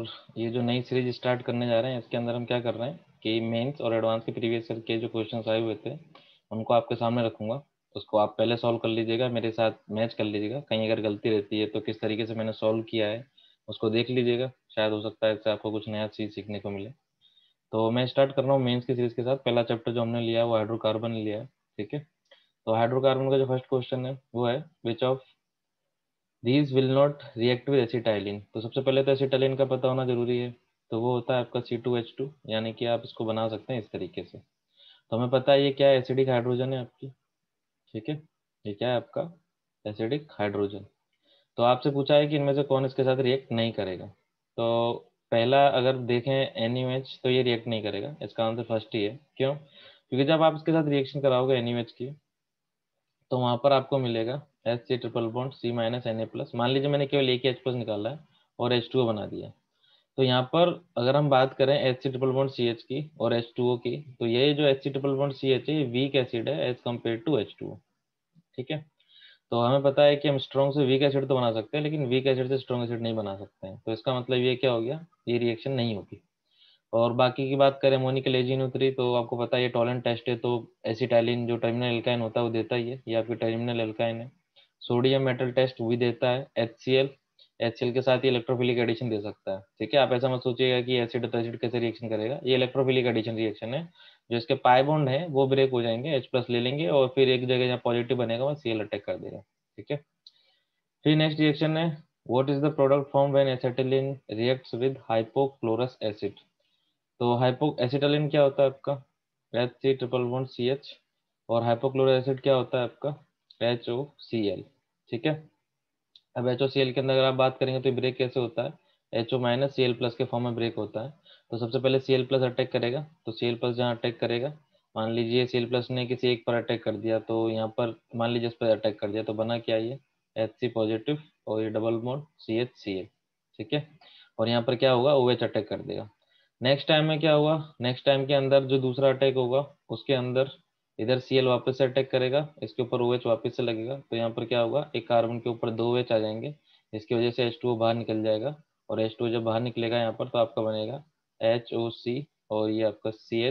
और ये जो नई सीरीज स्टार्ट करने जा रहे हैं इसके अंदर हम क्या कर रहे हैं कि मेंस और एडवांस के प्रीवियस ईयर के जो क्वेश्चंस आए हुए थे उनको आपके सामने रखूंगा। उसको आप पहले सॉल्व कर लीजिएगा, मेरे साथ मैच कर लीजिएगा, कहीं अगर गलती रहती है तो किस तरीके से मैंने सॉल्व किया है उसको देख लीजिएगा, शायद हो सकता है इससे आपको कुछ नया चीज़ सीखने को मिले। तो मैं स्टार्ट कर रहा हूँ मेंस की सीरीज के साथ। पहला चैप्टर जो हमने लिया है वो हाइड्रोकार्बन लिया है, ठीक है। तो हाइड्रोकार्बन का जो फर्स्ट क्वेश्चन है वो है which of these will not react with acetylene. तो सबसे पहले तो एसिटाइलिन का पता होना जरूरी है। तो वो होता है आपका C2H2, यानी कि आप इसको बना सकते हैं इस तरीके से। तो हमें पता है ये क्या है, एसिडिक हाइड्रोजन है आपकी, ठीक है। ये क्या है आपका एसिडिक हाइड्रोजन। तो आपसे पूछा है कि इनमें से कौन इसके साथ रिएक्ट नहीं करेगा। तो पहला अगर देखें NaOH तो ये रिएक्ट नहीं करेगा, इसका आंसर फर्स्ट ही है। क्यों? क्योंकि जब आप इसके साथ रिएक्शन कराओगे NaOH की तो वहां पर आपको मिलेगा H triple bond C minus Na plus. मान लीजिए मैंने केवल एक ही H प्लस निकाला है और H2O बना दिया। तो यहाँ पर अगर हम बात करें H ट्रिपल बॉन्ड CH की और H2O की, तो ये जो H ट्रिपल बॉन्ड CH है ये वीक एसिड है एज कम्पेयर टू H2O, ठीक है। तो हमें पता है कि हम स्ट्रॉन्ग से वीक एसिड तो बना सकते हैं लेकिन वीक एसिड से स्ट्रॉन्ग एसिड नहीं बना सकते हैं। तो इसका मतलब ये क्या हो गया, ये रिएक्शन नहीं होगी। और बाकी की बात करें अमोनिकल एजीन3, तो आपको पता है ये टॉलेंट टेस्ट है, तो एसिटाइलिन जो टर्मिनल एल्काइन होता है वो देता ही है, ये आपकी टर्मिनल एल्काइन है। सोडियम मेटल टेस्ट भी देता है। HCl के साथ ये इलेक्ट्रोफिलिक एडिशन दे सकता है, ठीक है। आप ऐसा मत सोचिएगा कि एसिड तो एसिड कैसे रिएक्शन करेगा, ये इलेक्ट्रोफिलिक एडिशन रिएक्शन है। जो इसके पाई बॉन्ड है वो ब्रेक हो जाएंगे, H प्लस ले लेंगे और फिर एक जगह जहाँ पॉजिटिव बनेगा वहाँ Cl अटैक कर देगा, ठीक है। फिर नेक्स्ट रिएक्शन है what is the product form when acetylene reacts with hypochlorous acid. तो हाइपो एसिटालिन क्या होता है आपका H3 ट्रिपल बॉन्ड CH, और हाइपोक्लोराइड एसिड क्या होता है आपका HOCl, ठीक है। अब HOCl के अंदर अगर आप बात करेंगे तो ब्रेक कैसे होता है, HO माइनस Cl प्लस के फॉर्म में ब्रेक होता है। तो सबसे पहले Cl प्लस अटैक करेगा, तो Cl प्लस जहाँ अटैक करेगा, मान लीजिए Cl प्लस ने किसी एक पर अटैक कर दिया, तो यहाँ पर मान लीजिए इस पर अटैक कर दिया तो बना क्या ये Hc पॉजिटिव और ये डबल बॉन्ड CHCl, ठीक है। और यहाँ पर क्या होगा OH अटैक कर देगा। नेक्स्ट टाइम में क्या हुआ, नेक्स्ट टाइम के अंदर जो दूसरा अटैक होगा उसके अंदर इधर Cl वापस से अटैक करेगा, इसके ऊपर OH वापस से लगेगा, तो यहाँ पर क्या होगा एक कार्बन के ऊपर दो OH आ जाएंगे, इसकी वजह से H2O बाहर निकल जाएगा। और H2O जब बाहर निकलेगा यहाँ पर तो आपका बनेगा HOC, और ये आपका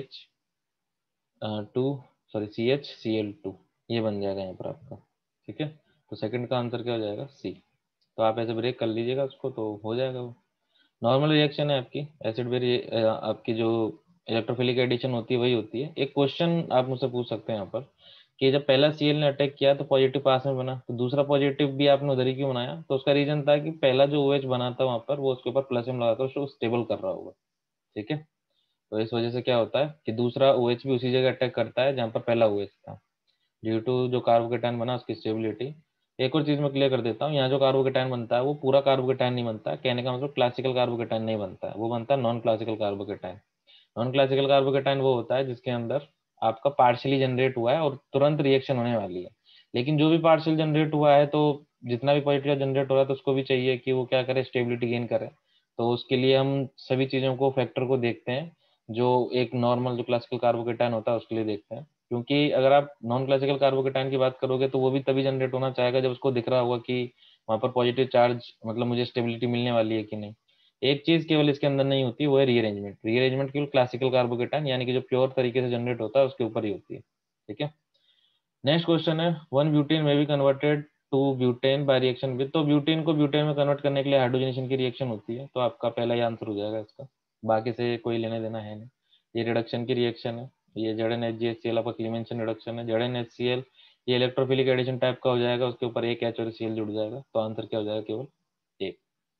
CH2 सॉरी CHCl2, ये बन जाएगा यहाँ पर आपका, ठीक है। तो सेकंड का आंसर क्या हो जाएगा C। तो आप ऐसे ब्रेक कर लीजिएगा उसको तो हो जाएगा वो। नॉर्मल रिएक्शन है आपकी एसिड बेस, आपकी जो इलेक्ट्रोफिलिक एडिशन होती है वही होती है। एक क्वेश्चन आप मुझसे पूछ सकते हैं यहाँ पर कि जब पहला Cl ने अटैक किया तो पॉजिटिव पास में बना, तो दूसरा पॉजिटिव भी आपने उधर ही क्यों बनाया। तो उसका रीजन था कि पहला जो OH बना था वहां पर वो उसके ऊपर प्लस में लगा था, उसको स्टेबल कर रहा होगा, ठीक है। तो इस वजह से क्या होता है कि दूसरा OH भी उसी जगह अटैक करता है जहाँ पर पहला OH था, ड्यू टू जो कार्बोकेटाइन बना उसकी स्टेबिलिटी। एक और चीज मैं क्लियर कर देता हूँ, यहाँ जो कार्बोकेटाइन बनता है वो पूरा कार्बोकेटाइन नहीं बनता, कहने का मतलब क्लासिकल कार्बोकेटाइन नहीं बनता है, वो बनता है non classical carbocation. Non classical carbocation वो होता है जिसके अंदर आपका पार्शियली जनरेट हुआ है और तुरंत रिएक्शन होने वाली है। लेकिन जो भी पार्शियल जनरेट हुआ है तो जितना भी पॉजिटिव जनरेट हो रहा है तो उसको भी चाहिए कि वो क्या करे, स्टेबिलिटी गेन करे। तो उसके लिए हम सभी चीज़ों को फैक्टर को देखते हैं, जो एक नॉर्मल जो क्लासिकल कार्बोकेटाइन होता है उसके लिए देखते हैं। क्योंकि अगर आप नॉन क्लासिकल कार्बोकेटाइन की बात करोगे तो वो भी तभी जनरेट होना चाहेगा जब उसको दिख रहा होगा कि वहाँ पर पॉजिटिव चार्ज मतलब मुझे स्टेबिलिटी मिलने वाली है कि नहीं। एक चीज केवल इसके अंदर नहीं होती वो है रीअरेंजमेंट। रीअरेंजमेंट केवल क्लासिकल कार्बोकेटाइन यानी कि जो प्योर तरीके से जनरेट होता है उसके ऊपर ही होती है, ठीक है। नेक्स्ट क्वेश्चन है one butane may be converted to butane by reaction with. तो ब्यूटेन को ब्यूटेन में कन्वर्ट करने के लिए हाइड्रोजनेशन की रिएक्शन होती है, तो आपका पहला ही आंसर हो जाएगा इसका, बाकी से कोई लेने देना है नहीं। ये रिडक्शन की रिएक्शन है, ये ZnHgHCl आपका क्लीमेंशन रिडक्शन है। ZnHCl ये इलेक्ट्रोफिलिक एडिशन टाइप का हो जाएगा, उसके ऊपर एक H और Cl जुड़ जाएगा, तो आंसर क्या हो जाएगा केवल एक।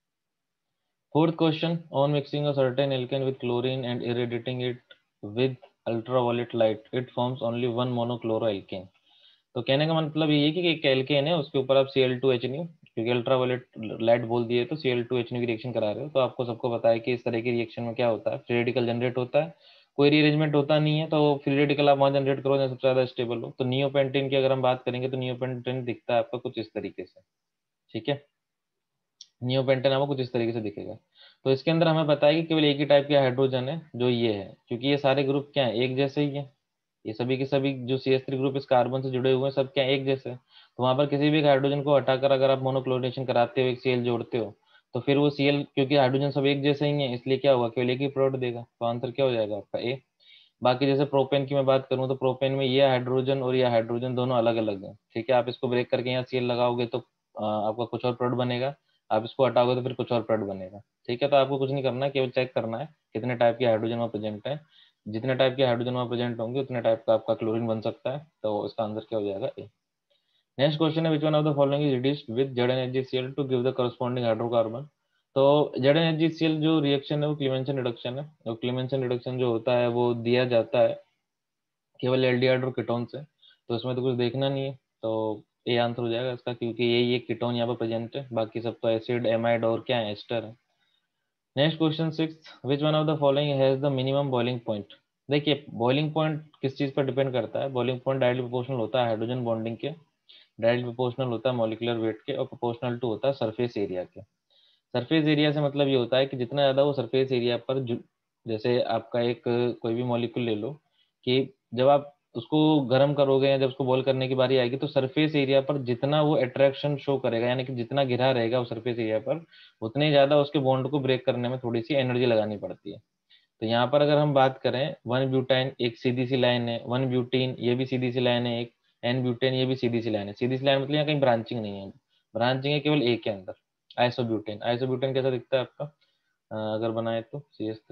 Fourth question, on mixing a certain alkane with chlorine and irradiating it with ultraviolet light, it forms only one monochloroalkane। तो कहने का मतलब ये है कि एक एल्केन है उसके ऊपर आप Cl2H, क्योंकि अल्ट्रावायलेट लाइट बोल दिए तो Cl2H की रिएक्शन करा रहे हो, तो आपको सबको पता है कि इस तरह की रिएक्शन में क्या होता है, फ्री रेडिकल जनरेट होता है, कोई रीअरेंजमेंट होता नहीं है। तो फ्री रेडिकल आप वहाँ जनरेट करो जहाँ सबसे ज्यादा स्टेबल हो। तो नियोपेंटेन की अगर हम बात करेंगे तो नियोपेंटेन दिखता है आपका कुछ इस तरीके से, ठीक है। नियोपेंटेन आपको कुछ इस तरीके से दिखेगा। तो इसके अंदर हमें पता है कि केवल एक ही टाइप के हाइड्रोजन है जो ये है, क्योंकि ये सारे ग्रुप क्या है एक जैसे ही है। ये सभी के सभी जो CH3 ग्रुप इस कार्बन से जुड़े हुए हैं सब क्या है एक जैसे हैं। तो वहां पर किसी भी हाइड्रोजन को हटाकर अगर आप मोनोक्लोरिनेशन कराते हो एक Cl जोड़ते हो तो फिर वो Cl, क्योंकि हाइड्रोजन सब एक जैसे ही है, इसलिए क्या होगा, केवल एक ही प्रोडक्ट देगा। तो आंसर क्या हो जाएगा आपका ए। बाकी जैसे प्रोपेन की मैं बात करूँ तो प्रोपेन में ये हाइड्रोजन और ये हाइड्रोजन दोनों अलग अलग है, ठीक है। आप इसको ब्रेक करके यहाँ Cl लगाओगे तो आपका कुछ और प्रोडक्ट बनेगा, आप इसको हटाओगे तो फिर कुछ और प्रोडक्ट बनेगा, ठीक है। तो आपको कुछ नहीं करना है, केवल चेक करना है कितने टाइप के हाइड्रोजन वहाँ प्रेजेंट है। जितने टाइप के हाइड्रोजन वहाँ प्रेजेंट होंगे उतने टाइप का आपका क्लोरीन बन सकता है। तो इसका आंसर क्या हो जाएगा ए। नेक्स्ट क्वेश्चन है, which one of the following is reduced with ZnHgCl to give the corresponding hydrocarbon. तो ZnHgCl जो रिएक्शन है वो क्लीमेंसन रिडक्शन है, और क्लीमेंसन रिडक्शन जो होता है वो दिया जाता है केवल एल्डिहाइड और कीटोन से। तो इसमें तो कुछ देखना नहीं है, तो ये आंसर हो जाएगा इसका, क्योंकि ये कीटोन यहाँ पर प्रेजेंट है, बाकी सब तो एसिड एमाइड और क्या है, एस्टर है। Next question six, which one of the following has the minimum boiling point. देखिए बॉइलिंग पॉइंट किस चीज पर डिपेंड करता है, बॉइलिंग पॉइंट डायरेक्टली प्रोपोर्शनल होता है हाइड्रोजन बॉन्डिंग के, डायरेक्टली प्रोपोर्शनल होता है मॉलिक्यूलर वेट के, और प्रोपोर्शनल टू होता है सरफेस एरिया के। सरफेस एरिया से मतलब ये होता है कि जितना ज़्यादा वो सरफेस एरिया पर जैसे आपका एक कोई भी मॉलिक्यूल ले लो, कि जब आप उसको गर्म करोगे या जब उसको बॉईल करने की बारी आएगी तो सरफेस एरिया पर जितना वो अट्रैक्शन शो करेगा, यानी कि जितना घिरा रहेगा उस सरफेस एरिया पर, उतने ज़्यादा उसके बॉन्ड को ब्रेक करने में थोड़ी सी एनर्जी लगानी पड़ती है। तो यहाँ पर अगर हम बात करें, वन ब्यूटाइन एक सीधी सी लाइन है, वन ब्यूटीन ये भी सीधी सी लाइन है, एक एन ब्यूटेन ये भी सीधी सी लाइन है। सीधी सी लाइन मतलब यहाँ कहीं ब्रांचिंग नहीं है, ब्रांचिंग है केवल एक के अंदर। आइसोब्यूटेन, आइसोब्यूटेन कैसा दिखता है आपका, अगर बनाए तो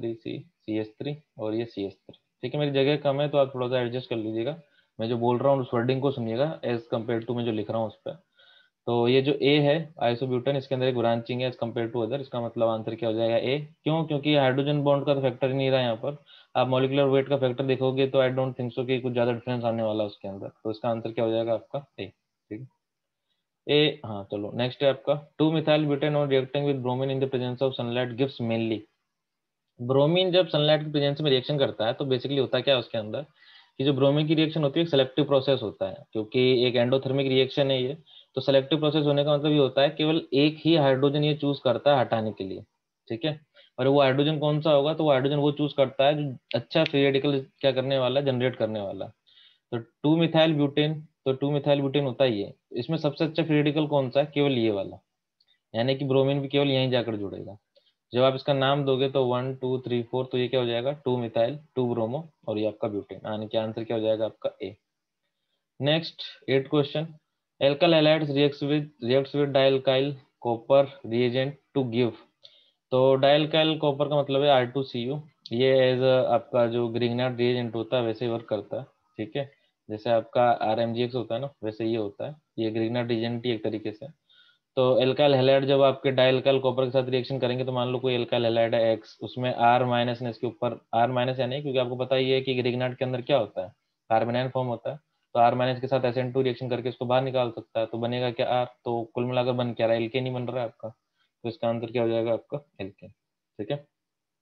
CH3 और ये CH3, ठीक है। मेरी जगह कम है तो आप थोड़ा सा एडजस्ट कर लीजिएगा, मैं जो बोल रहा हूँ उस वर्डिंग को सुनिएगा एज कम्पेयर टू मैं जो लिख रहा हूँ उस पर। तो ये जो ए है आइसोब्यूटेन, इसके अंदर एक ब्रांचिंग है एज कम्पेयर टू अदर, इसका मतलब आंसर क्या हो जाएगा ए। क्यों, क्योंकि हाइड्रोजन बॉन्ड का तो फैक्टर ही नहीं रहा यहाँ पर। आप मॉलिक्यूलर वेट का फैक्टर देखोगे तो आई डोंट थिंक सो कि कुछ ज्यादा डिफरेंस आने वाला है उसके अंदर। तो इसका आंसर क्या हो जाएगा आपका ए, ठीक है। ए, हाँ चलो नेक्स्ट है आपका, टू मिथाइल ब्यूटेन और reacting with bromine in the presence of sunlight gives mainly. Bromine जब सनलाइट की प्रेजेंस में रिएक्शन करता है तो बेसिकली होता क्या है उसके अंदर, कि जो ब्रोमीन की रिएक्शन होती है सेलेक्टिव प्रोसेस होता है, क्योंकि एक एंडोथर्मिक रिएक्शन है ये। तो सेलेक्टिव प्रोसेस होने का मतलब ये होता है केवल एक ही हाइड्रोजन ये चूज करता है हटाने के लिए, ठीक है। और वो हाइड्रोजन कौन सा होगा, तो वो हाइड्रोजन वो चूज करता है जो अच्छा फ्री रेडिकल क्या करने वाला है, जनरेट करने वाला है। तो टू मिथाइल ब्यूटेन, तो टू मिथाइल ब्यूटेन होता ही है, इसमें सबसे अच्छा फ्री रेडिकल कौन सा है, केवल ये वाला, यानी कि ब्रोमीन भी केवल यहीं जाकर जुड़ेगा। जब आप इसका नाम दोगे तो 1 2 3 4, तो ये क्या हो जाएगा, टू मिथाइल टू ब्रोमो, और ये आपका ब्यूटेन, यानी कि आंसर क्या हो जाएगा आपका A. Next eight question, alkyl halides reacts with dialkyl copper reagent to give. तो डाइल्काइल कॉपर का मतलब है R2Cu, ये एज आपका जो ग्रिग्नार्ड रिएजेंट होता है वैसे ही वर्क करता है, ठीक है। जैसे आपका RMgX होता है ना, वैसे ये होता है, ये ग्रिग्नार्ड रिएजेंट ही एक तरीके से। तो एल्काइल हैलाइड जब आपके डाइल्काइल कॉपर के साथ रिएक्शन करेंगे, तो मान लो कोई एल्काइल हैलाइड है X, उसमें R माइनस ने इसके ऊपर, R माइनस या नहीं, क्योंकि आपको पता ही है कि ग्रिग्नार्ड के अंदर क्या होता है, कार्बन आयन फॉर्म होता है। तो R माइनस के साथ SN2 रिएक्शन करके इसको बाहर निकाल सकता है, तो बनेगा क्या R, तो कुल मिलाकर बन क्या रहा है, एल्केन ही बन रहा है आपका। तो इसका आंसर क्या हो जाएगा आपका एल्केन, ठीक है।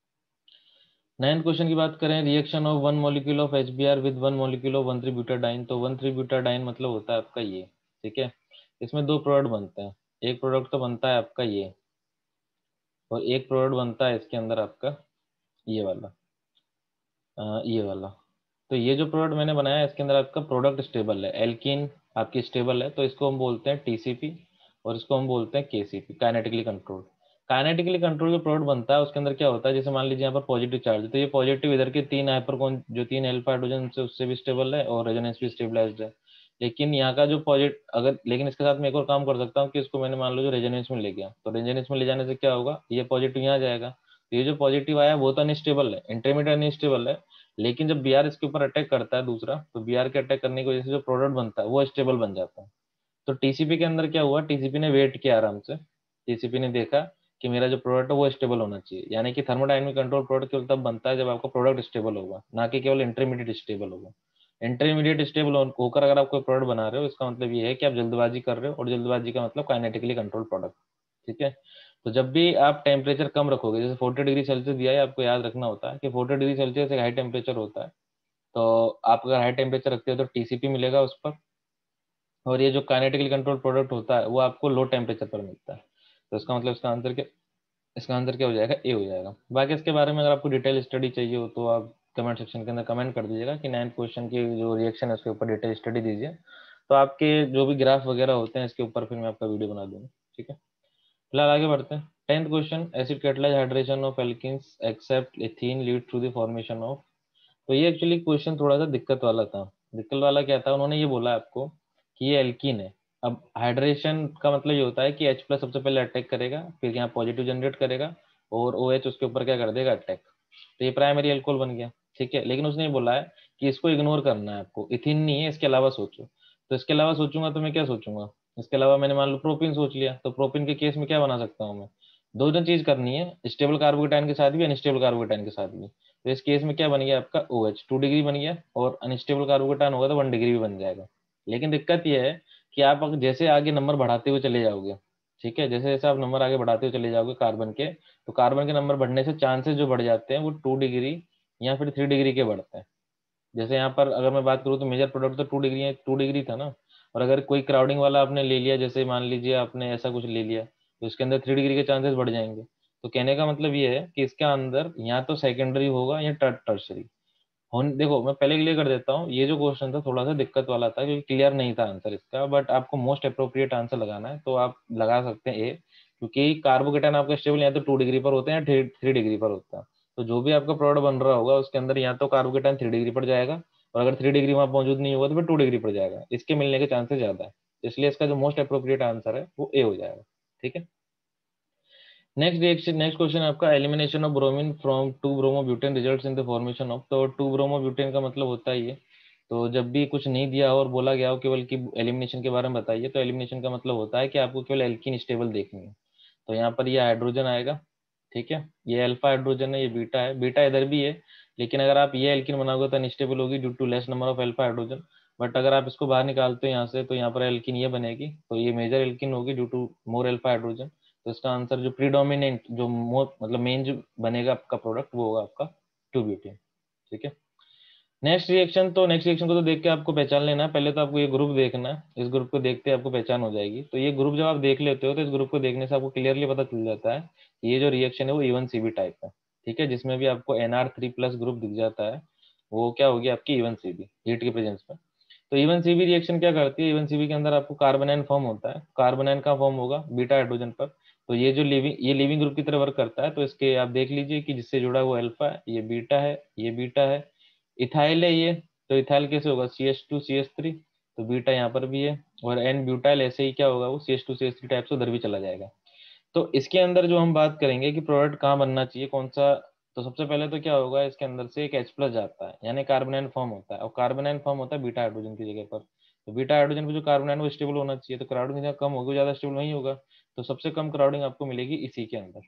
नाइन्थ क्वेश्चन की बात करें, reaction of one molecule of HBr with one molecule of 1,3-ब्यूटाडाइन। तो 1,3-ब्यूटाडाइन मतलब होता है आपका ये, ठीक है। इसमें दो प्रोडक्ट बनते हैं, एक प्रोडक्ट तो बनता है आपका ये, और एक प्रोडक्ट बनता है इसके अंदर आपका ये वाला, ये वाला। तो ये जो प्रोडक्ट मैंने बनाया है इसके अंदर आपका प्रोडक्ट स्टेबल है, एल्कीन आपकी स्टेबल है, तो इसको हम बोलते हैं TCP, और इसको हम बोलते हैं KCP, kinetically controlled. Kinetically control जो प्रोडक्ट बनता है उसके अंदर क्या होता है, जैसे मान लीजिए यहाँ पर पॉजिटिव चार्ज है, तो ये पॉजिटिव इधर के तीन हाइपरकॉन जो तीन अल्फा हाइड्रोजन से उससे भी स्टेबल है, और रेजोनेंस भी स्टेबलाइज्ड है। लेकिन यहाँ का जो पॉजिटिव अगर, लेकिन इसके साथ मैं एक और काम कर सकता हूँ कि इसको मैंने मान लो जो रेजोनेंस में ले गया, तो रेजोनेंस में ले जाने से क्या होगा, ये पॉजिटिव यहाँ जाएगा, तो ये जो पॉजिटिव आया वो तो अनस्टेबल है, इंटरमीडिएट अनस्टेबल है। लेकिन जब Br इसके ऊपर अटैक करता है दूसरा, तो Br के अटैक करने की वजह से जो प्रोडक्ट बनता है वो स्टेबल बन जाता है। तो टीसीपी के अंदर क्या हुआ, टीसीपी ने वेट किया आराम से, टीसीपी ने देखा कि मेरा जो प्रोडक्ट है वो स्टेबल होना चाहिए, यानी कि थर्मोडायनेमिक कंट्रोल प्रोडक्ट केवल तब बनता है जब आपका प्रोडक्ट स्टेबल होगा, ना कि केवल इंटरमीडिएट स्टेबल होगा। इंटरमीडिएट स्टेबल होकर अगर आप कोई प्रोडक्ट बना रहे हो, इसका मतलब ये है कि आप जल्दबाजी कर रहे हो, और जल्दबाजी का मतलब काइनेटिकली कंट्रोल प्रोडक्ट, ठीक है। तो जब भी आप टेम्परेचर कम रखोगे, जैसे 40 डिग्री सेल्सियस दिया है, आपको याद रखना होता है कि 40 डिग्री सेल्सियस एक हाई टेम्परेचर होता है। तो आप अगर हाई टेम्परेचर रखते हो तो टीसीपी मिलेगा उस पर, और ये जो काइनेटिकली कंट्रोल प्रोडक्ट होता है वो आपको लो टेम्परेचर पर मिलता है। तो इसका मतलब इसका आंसर क्या हो जाएगा, ए हो जाएगा। बाकी इसके बारे में अगर आपको डिटेल स्टडी चाहिए हो तो आप कमेंट सेक्शन के अंदर कमेंट कर दीजिएगा कि 9 क्वेश्चन की जो रिएक्शन है उसके ऊपर डिटेल स्टडी दीजिए, तो आपके जो भी ग्राफ वगैरह होते हैं इसके ऊपर फिर मैं आपका वीडियो बना दूंगा, ठीक है। फिलहाल आगे बढ़ते हैं। 10th question, acid catalysed hydration of alkenes except ethene lead through the formation of. तो ये एक्चुअली क्वेश्चन थोड़ा सा दिक्कत वाला था। दिक्कत वाला क्या था, उन्होंने ये बोला आपको कि ये एल्कीन है। अब हाइड्रेशन का मतलब ये होता है कि H प्लस सबसे पहले अटैक करेगा, फिर यहाँ पॉजिटिव जनरेट करेगा और OH उसके ऊपर क्या कर देगा, अटैक। तो ये प्राइमरी अल्कोहल बन गया, ठीक है। लेकिन उसने ये बोला है कि इसको इग्नोर करना है आपको, इथिन नहीं है, इसके अलावा सोचो। तो इसके अलावा सोचूंगा तो मैं क्या सोचूंगा, इसके अलावा मैंने मान लो प्रोपिन सोच लिया, तो प्रोपिन के केस में क्या बना सकता हूँ मैं, दो दो चीज करनी है, स्टेबल कार्बोकेटाइन के साथ भी अनस्टेबल कार्बोकेटाइन के साथ भी। तो इस केस में क्या बन गया आपका, OH 2 डिग्री बन गया, और अनस्टेबल कार्बोकेटाइन होगा तो 1 डिग्री भी बन जाएगा। लेकिन दिक्कत यह है कि आप अगर जैसे आगे नंबर बढ़ाते हुए चले जाओगे, ठीक है, जैसे जैसे आप नंबर आगे बढ़ाते हुए चले जाओगे कार्बन के, तो कार्बन के नंबर बढ़ने से चांसेस जो बढ़ जाते हैं वो 2 डिग्री या फिर 3 डिग्री के बढ़ते हैं। जैसे यहाँ पर अगर मैं बात करूँ तो मेजर प्रोडक्ट तो 2 डिग्री 2 डिग्री था ना, और अगर कोई क्राउडिंग वाला आपने ले लिया, जैसे मान लीजिए आपने ऐसा कुछ ले लिया, तो इसके अंदर 3 डिग्री के चांसेस बढ़ जाएंगे। तो कहने का मतलब ये है कि इसके अंदर या तो सेकेंडरी होगा या टर्शरी। देखो मैं पहले क्लियर कर देता हूँ, ये जो क्वेश्चन था थोड़ा सा दिक्कत वाला था क्योंकि क्लियर नहीं था आंसर इसका, बट आपको मोस्ट अप्रोप्रिएट आंसर लगाना है तो आप लगा सकते हैं ए, क्योंकि कार्बोकेटाइन आपका स्टेबल या तो 2 डिग्री पर होते हैं या 3 डिग्री पर होता है। तो जो भी आपका प्रोडक्ट बन रहा होगा उसके अंदर या तो कार्बोकेटाइन 3 डिग्री पर जाएगा, और अगर 3 डिग्री वहां मौजूद नहीं होगा तो फिर 2 डिग्री पर जाएगा, इसके मिलने के चांसेस ज्यादा है। इसलिए इसका जो मोस्ट अप्रोप्रिएट आंसर है वो ए हो जाएगा, ठीक है। नेक्स्ट क्वेश्चन आपका, elimination of bromine from 2 bromobutane results in the formation of. तो 2 ब्रोमोब्यूटेन का मतलब होता है ये, तो जब भी कुछ नहीं दिया हो और बोला गया हो केवल कि एलिमिनेशन के बारे में बताइए, तो एलिमिनेशन का मतलब होता है कि आपको केवल एल्कीन स्टेबल देखनी है। तो यहाँ पर ये हाइड्रोजन आएगा, ठीक है, ये अल्फा हाइड्रोजन है, ये बीटा है, बीटा इधर भी है, लेकिन अगर आप ये एल्कीन बनाओगे तो अनस्टेबल होगी due to less number of alpha hydrogen. But अगर आप इसको बाहर निकालते हो यहाँ से, तो यहाँ पर एल्कीन ये बनेगी, तो ये मेजर एल्कीन होगी due to more alpha hydrogen. तो इसका आंसर जो प्रीडोमिनेंट जो मोर मतलब मेन जो बनेगा आपका प्रोडक्ट वो होगा आपका 2 ब्यूटेन, ठीक है। नेक्स्ट रिएक्शन को तो देख के आपको पहचान लेना है, पहले तो आपको ये ग्रुप देखना है, इस ग्रुप को देखते आपको पहचान हो जाएगी। तो ये ग्रुप जब आप देख लेते हो तो इस ग्रुप को देखने से आपको क्लियरली पता चल जाता है कि ये जो रिएक्शन है वो E1CB टाइप है, ठीक है, जिसमें भी आपको NR3+ ग्रुप दिख जाता है, वो क्या होगी आपकी E1CB हीट के प्रेजेंस में। तो E1CB रिएक्शन क्या करती है, E1CB के अंदर आपको कार्बोनाइन फॉर्म होता है, कार्बोनाइन का फॉर्म होगा बीटा हाइड्रोजन पर। तो ये लिविंग ग्रुप की तरह वर्क करता है। तो इसके आप देख लीजिए कि जिससे जुड़ा हुआ अल्फा है, ये बीटा है, ये बीटा है, इथाइल है ये, तो इथाइल कैसे होगा, CH2CH3, तो बीटा यहाँ पर भी है, और एन ब्यूटाइल ऐसे ही क्या होगा, वो CH2CH3 टाइप से उधर भी चला जाएगा। तो इसके अंदर जो हम बात करेंगे कि प्रोडक्ट कहाँ बनना चाहिए, कौन सा, तो सबसे पहले तो क्या होगा, इसके अंदर से एक H+ जाता है, यानी कार्बोनाइन फॉर्म होता है, और कार्बोनाइन फॉर्म होता है बीटा हाइड्रोजन की जगह पर। तो बीटा हाइड्रोजन पे जो कार्बोनाइन वो स्टेबल होना चाहिए, तो क्राउडिंग जितना कम होगी ज्यादा स्टेबल नहीं होगा। तो सबसे कम क्राउडिंग आपको मिलेगी इसी के अंदर,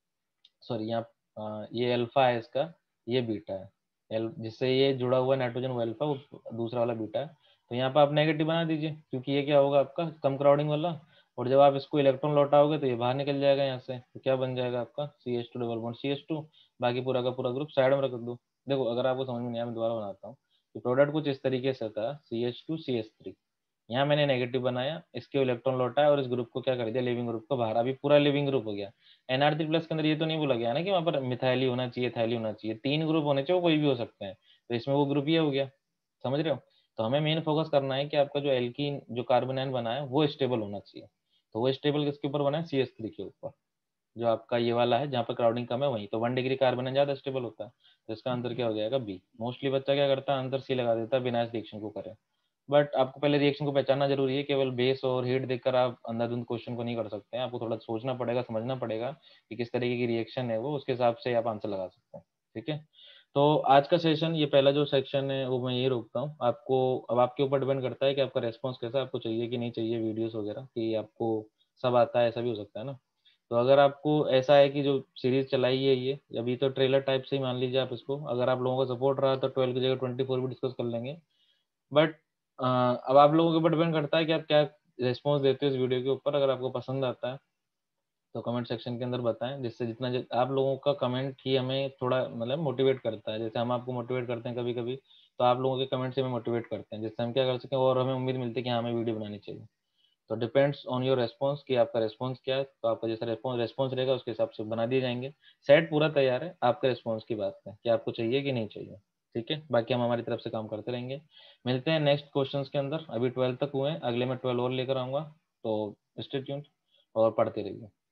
सॉरी यहाँ ये अल्फा है इसका, ये बीटा है, जिससे ये जुड़ा हुआ नाइट्रोजन वो अल्फा, वो दूसरा वाला बीटा है। तो यहाँ पर आप नेगेटिव बना दीजिए, क्योंकि ये क्या होगा आपका कम क्राउडिंग वाला, और जब आप इसको इलेक्ट्रॉन लौटाओगे तो ये बाहर निकल जाएगा यहाँ से, तो क्या बन जाएगा आपका CH2 डबल बॉन्ड CH2, बाकी पूरा का पूरा ग्रुप साइड में रख दो। देखो अगर आपको समझ में नहीं आया मैं दोबारा बनाता हूँ, तो प्रोडक्ट कुछ इस तरीके से था, CH2CH3, यहाँ मैंने नेगेटिव बनाया, इसके इलेक्ट्रॉन लौटाया और इस ग्रुप को क्या कर दिया, लिविंग ग्रुप को बाहर, अभी पूरा लिविंग ग्रुप हो गया। NR3+ के अंदर ये तो नहीं बोला गया ना कि वहाँ पर मिथाइल ही होना चाहिए, थाइल ही होना चाहिए, 3 ग्रुप होने चाहिए, वो कोई भी हो सकते हैं, तो इसमें वो ग्रुप ये हो गया, समझ रहे हो। तो हमें मेन फोकस करना है कि आपका जो एल्कीन जो कार्बोनाइन बना है वो स्टेबल होना चाहिए। तो वो स्टेबल किसके ऊपर बना है, CH3 के ऊपर, जो आपका ये वाला है जहाँ पर क्राउडिंग कम है वहीं, तो 1 डिग्री कार्बोनाइन ज्यादा स्टेबल होता है। तो इसका आंसर क्या हो जाएगा, बी। मोस्टली बच्चा क्या करता है, आंसर सी लगा देता है बिना इस रिएक्शन को करे। बट आपको पहले रिएक्शन को पहचानना जरूरी है, केवल बेस और हीट देखकर आप अंधाधुंध क्वेश्चन को नहीं कर सकते हैं, आपको थोड़ा सोचना पड़ेगा, समझना पड़ेगा कि किस तरीके की रिएक्शन है वो, उसके हिसाब से आप आंसर लगा सकते हैं, ठीक है। तो आज का सेशन, ये पहला जो सेक्शन है वो मैं यही रोकता हूँ। आपको अब आपके ऊपर डिपेंड करता है कि आपका रेस्पॉन्स कैसा है, आपको चाहिए कि नहीं चाहिए वीडियोस वगैरह, कि आपको सब आता है, ऐसा भी हो सकता है ना। तो अगर आपको ऐसा है कि जो सीरीज चलाई है ये अभी तो ट्रेलर टाइप से ही मान लीजिए आप इसको, अगर आप लोगों का सपोर्ट रहा तो 12 की जगह 24 भी डिस्कस कर लेंगे। बट अब आप लोगों के ऊपर डिपेंड करता है कि आप क्या रिस्पॉन्स देते हो इस वीडियो के ऊपर। अगर आपको पसंद आता है तो कमेंट सेक्शन के अंदर बताएं, जिससे आप लोगों का कमेंट ही हमें थोड़ा मतलब मोटिवेट करता है, जैसे हम आपको मोटिवेट करते हैं कभी कभी, तो आप लोगों के कमेंट से हमें मोटिवेट करते हैं, जिससे हम क्या कर सकें और हमें उम्मीद मिलती है कि हाँ हमें वीडियो बनानी चाहिए। तो डिपेंड्स ऑन योर रेस्पॉन्स कि आपका रेस्पॉन्स क्या है, तो आपका जैसा रेस्पॉन्स रहेगा उसके हिसाब से बना दिए जाएंगे। सेट पूरा तैयार है, आपके रेस्पॉन्स की बात है कि आपको चाहिए कि नहीं चाहिए, ठीक है। बाकी हम हमारी तरफ से काम करते रहेंगे। मिलते हैं नेक्स्ट क्वेश्चंस के अंदर, अभी 12 तक हुए हैं, अगले में 12 और लेकर आऊँगा। तो स्टे ट्यून्ड और पढ़ते रहिए।